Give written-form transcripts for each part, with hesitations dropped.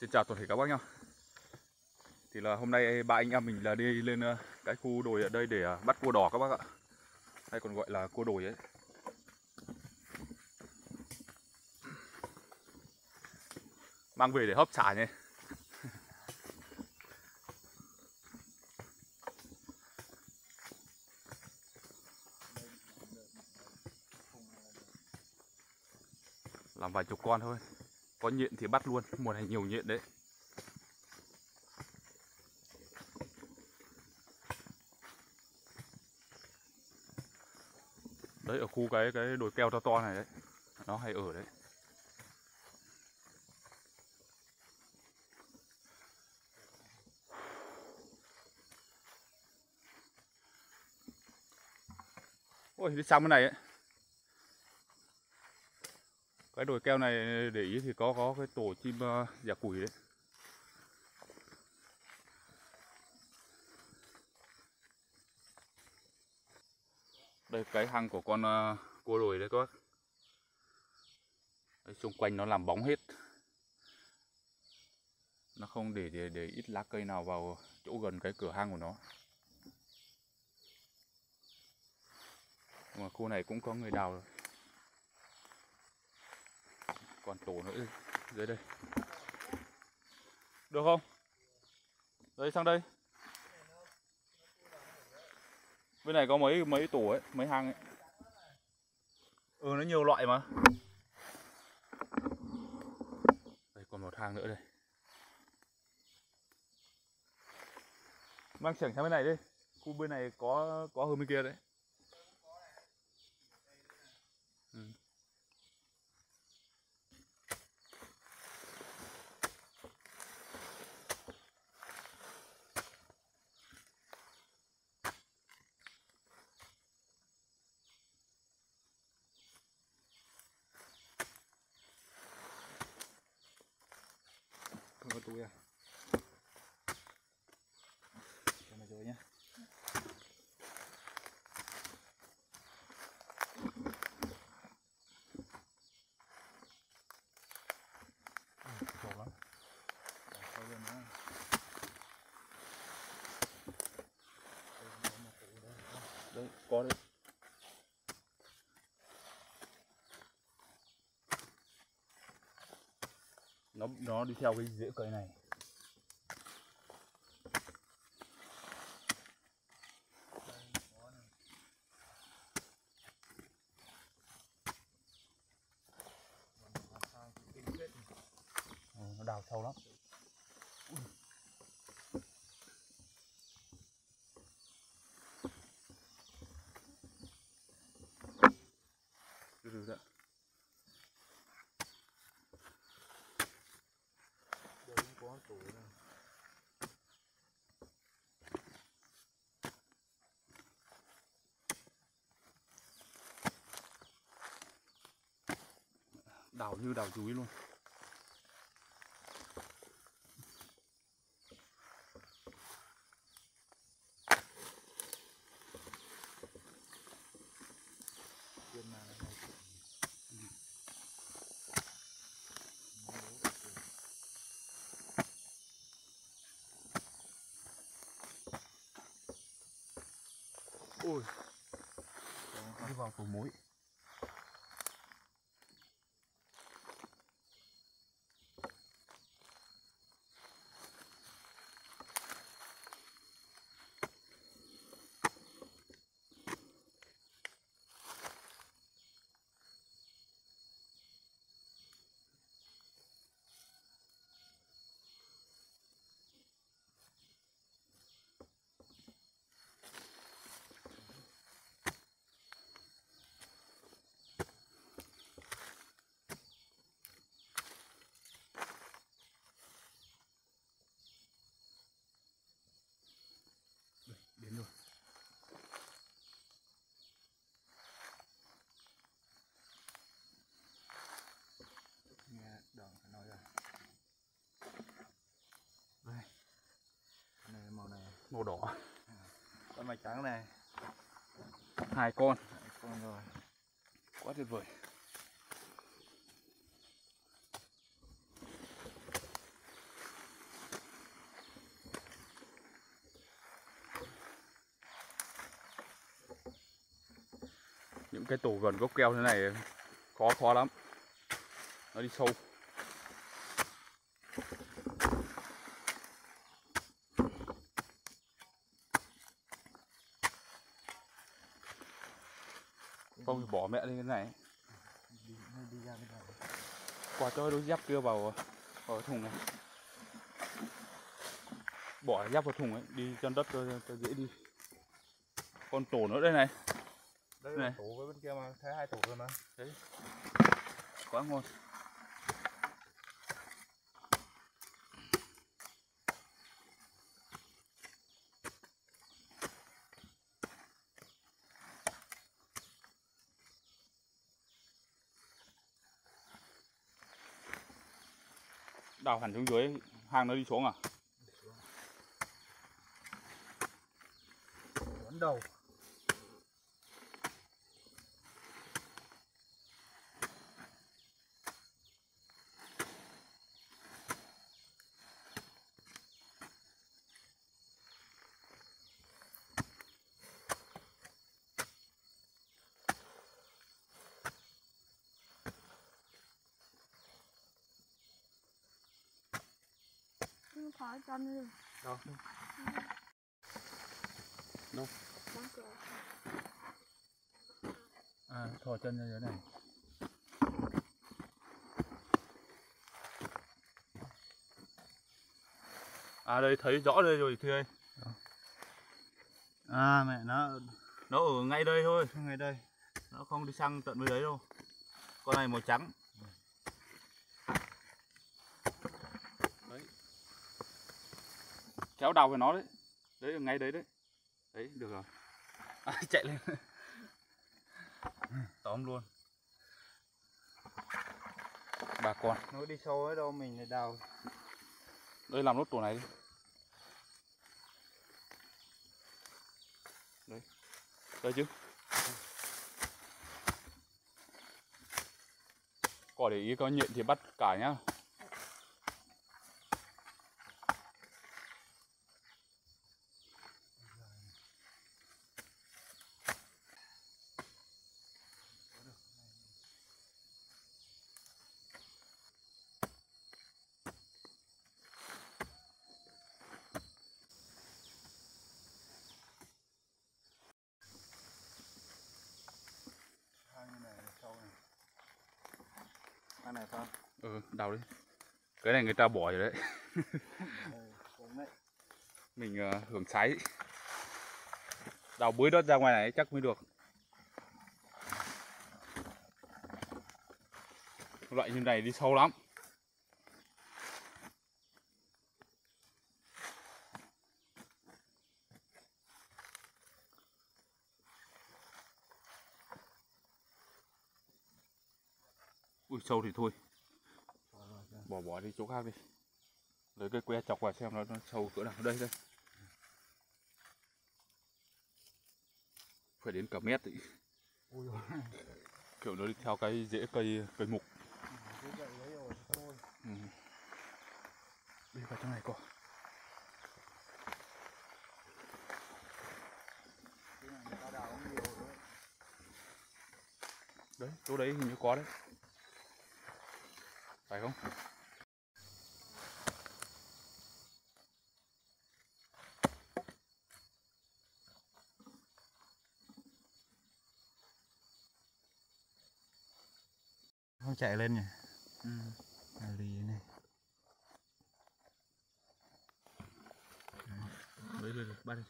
Xin chào toàn thể các bác nhá. Thì là hôm nay ba anh em mình là đi lên cái khu đồi ở đây để bắt cua đỏ các bác ạ, hay còn gọi là cua đồi ấy. Mang về để hấp xả nhé. Làm vài chục con thôi, có nhện thì bắt luôn, mùa này nhiều nhện đấy. Đấy, ở khu cái đồi keo to to này đấy, nó hay ở đấy. Ôi, đi sang bên này ấy, cái đồi keo này để ý thì có cái tổ chim già củi đấy. Đây cái hang của con cua đồi đấy các bác. Đây, xung quanh nó làm bóng hết, nó không để ít lá cây nào vào chỗ gần cái cửa hang của nó. Nhưng mà khu này cũng có người đào rồi. Còn tổ nữa dưới đây. Được không? Đây sang đây. Bên này có mấy tổ ấy, mấy hang ấy. Nó nhiều loại mà. Đây còn một hang nữa đây. Mang chưởng sang bên này đi. Khu bên này có hơn bên kia đấy. Không có túi à? Cho này rồi nhé. Khổ lắm. Sâu lên nữa. Đây, có đấy. Nó đi theo cái rễ cây này. Nó đào sâu lắm. Từ đấy. Đây cũng có tổ này. Đào như đào chuối luôn. Ôi, đi vào tổ mối. Đến rồi. Nghe đờn phải nói ra. Đây. Này màu đỏ. Con mạch trắng này. 2 con. 2 con rồi. Quá tuyệt vời. cái tổ gần gốc keo thế này khó lắm, nó đi sâu. Không thì bỏ mẹ lên cái này. Qua cho đôi dép kia vào thùng này. Bỏ dép vào thùng ấy, đi chân đất cho dễ đi. Con tổ nữa đây này. Đây này. Tổ với bên kia mà, thấy 2 tổ rồi mà. Đấy. Quá ngon. Đào hẳn xuống dưới, hang nó đi xuống à? Vẫn đầu. Thỏ chân đi. Đâu? Đâu? À, thò chân ra dưới này. À đây thấy rõ đây rồi Thùy ơi. À mẹ Nó ở ngay đây thôi. ngay đây. Nó không đi sang tận bên đấy đâu. Con này màu trắng. Đấy. Kéo đầu với nó đấy. Đấy ở ngay đấy đấy. Đấy được rồi. À, chạy lên. Tóm luôn. Bà con. Nó đi sâu ở đâu mình lại đào. Đây làm nốt tổ này đi. Đấy. Đây chứ. Có để ý có nhện thì bắt cả nhá. Hang này sao? Ừ, đào đi. Cái này người ta bỏ rồi đấy. Mình hưởng sái. Đào bới đất ra ngoài này chắc mới được. Loại như này đi sâu lắm. Ui sâu thì thôi. Bỏ đi chỗ khác đi. Lấy cái que chọc vào xem nó sâu cỡ nào. Đây đây. Phải đến cả mét ý. Kiểu nó đi theo cái rễ cây mục. Ừ. Đi vào trong này coi. Đấy, chỗ đấy hình như có đấy. Phải không? Không chạy lên nhỉ? Ừ. Lì này. Đấy lên rồi, bắt đi.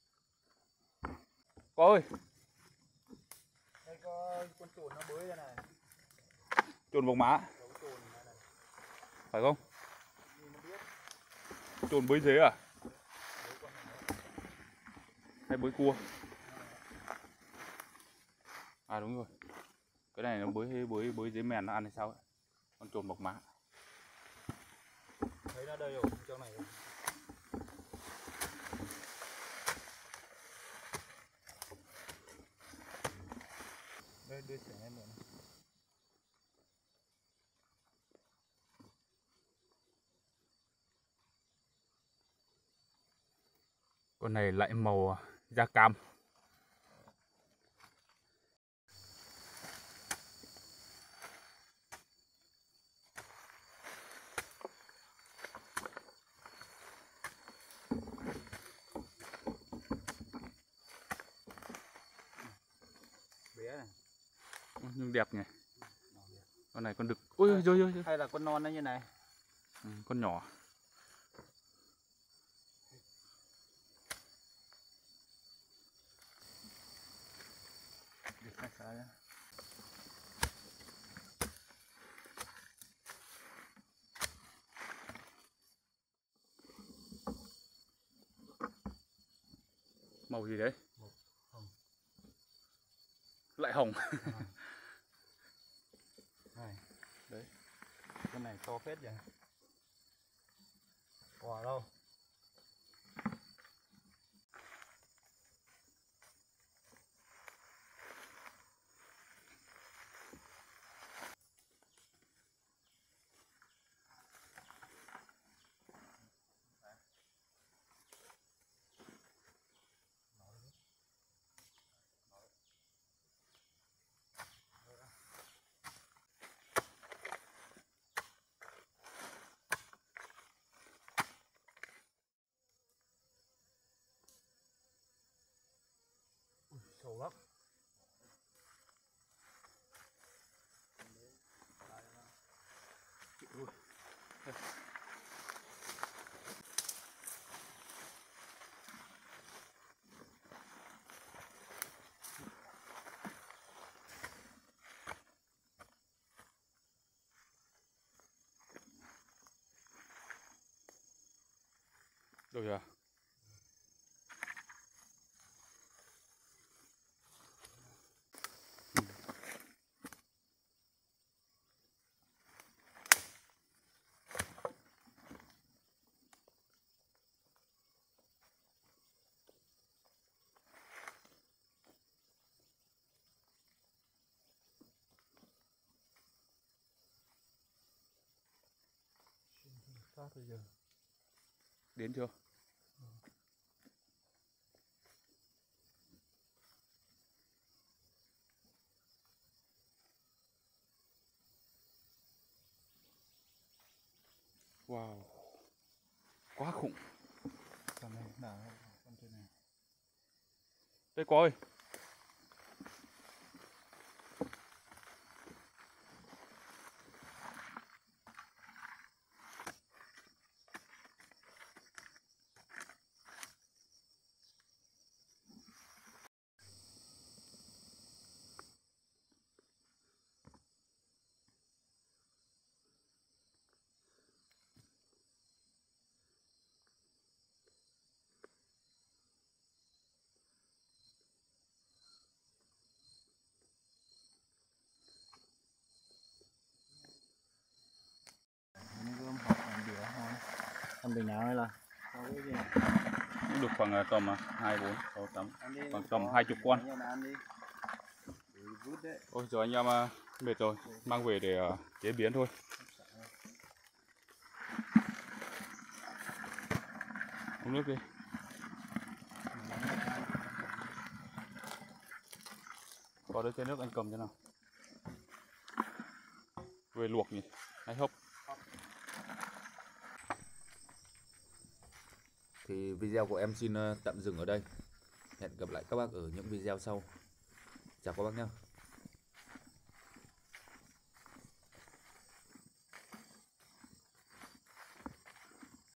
Có ơi. Đây có con chuồn nó bới ra này. Chuồn bông má. Phải không? Chuồn bới dế à? Hay bới cua? À đúng rồi. Cái này nó bới dế mèn nó ăn hay sao ấy? Con chuồn bọc má. Thấy nó đây rồi, chỗ này rồi. Đây đưa sẻ em mượn. Con này lại màu da cam. Con đẹp nhỉ. Con này con đực. Ôi rồi rồi. Hay là con non nó như này. Con nhỏ. Được hay sao nhá. Màu gì đấy? Hồng. Lại hồng. Này. Đấy. Con này to phết vậy. Quả đâu. Sầu lắm. Rồi à? Sao bây giờ? Đến chưa? Wow. Quá khủng. Con này nào con trên này. Đây có ơi. Ini gom học làm đĩa thôi. Làm bình nào hay là? Sao cái gì? Cũng được khoảng tầm 2, 4, 6, 8. Khoảng tầm 20 con. Ôi giờ anh em mệt rồi, mang về để chế biến thôi. Uống nước đi. Có đây chai nước anh cầm cho nào. Về luộc nhỉ, hay hấp. Thì video của em xin tạm dừng ở đây. Hẹn gặp lại các bác ở những video sau. Chào các bác nhé.